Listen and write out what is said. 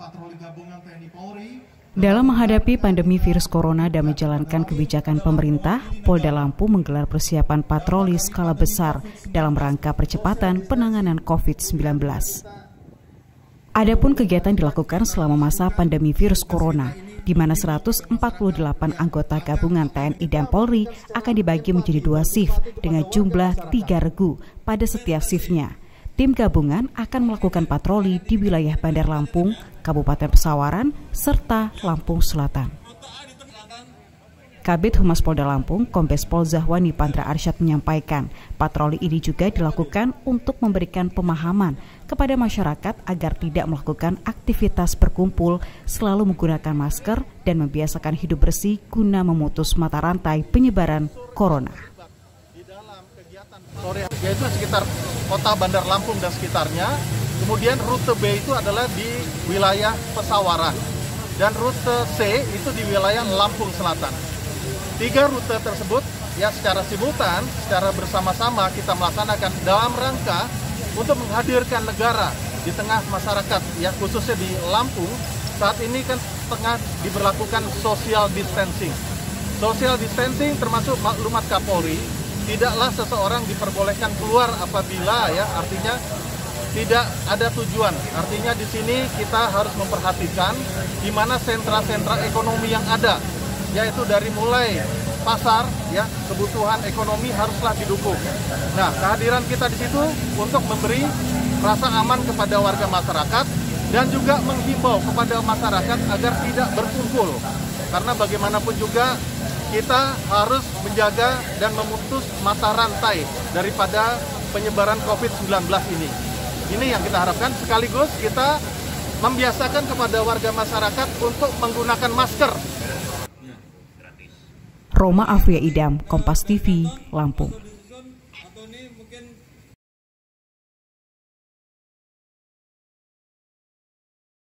patroli gabungan TNI Polri. Dalam menghadapi pandemi virus corona dan menjalankan kebijakan pemerintah, Polda Lampung menggelar persiapan patroli skala besar dalam rangka percepatan penanganan COVID-19. Adapun kegiatan dilakukan selama masa pandemi virus corona, di mana 148 anggota gabungan TNI dan Polri akan dibagi menjadi 2 shift dengan jumlah 3 regu pada setiap shiftnya. Tim gabungan akan melakukan patroli di wilayah Bandar Lampung, Kabupaten Pesawaran, serta Lampung Selatan. Kabid Humas Polda Lampung, Kombes Pol Zahwani Pandra Arsyad menyampaikan, patroli ini juga dilakukan untuk memberikan pemahaman kepada masyarakat agar tidak melakukan aktivitas berkumpul, selalu menggunakan masker, dan membiasakan hidup bersih guna memutus mata rantai penyebaran corona. Yaitu sekitar kota Bandar Lampung dan sekitarnya. Kemudian rute B itu adalah di wilayah Pesawaran. Dan rute C itu di wilayah Lampung Selatan. 3 rute tersebut ya secara simultan, secara bersama-sama kita melaksanakan dalam rangka untuk menghadirkan negara di tengah masyarakat, ya khususnya di Lampung. Saat ini kan tengah diberlakukan social distancing. Social distancing termasuk maklumat Kapolri, tidaklah seseorang diperbolehkan keluar apabila ya artinya tidak ada tujuan. Artinya di sini kita harus memperhatikan di mana sentra-sentra ekonomi yang ada, yaitu dari mulai pasar ya kebutuhan ekonomi haruslah didukung. Nah, kehadiran kita di situ untuk memberi rasa aman kepada warga masyarakat dan juga menghimbau kepada masyarakat agar tidak berkumpul. Karena bagaimanapun juga kita harus menjaga dan memutus mata rantai daripada penyebaran COVID-19 ini. Ini yang kita harapkan, sekaligus kita membiasakan kepada warga masyarakat untuk menggunakan masker. Roma Afria Idam, Kompas TV, Lampung.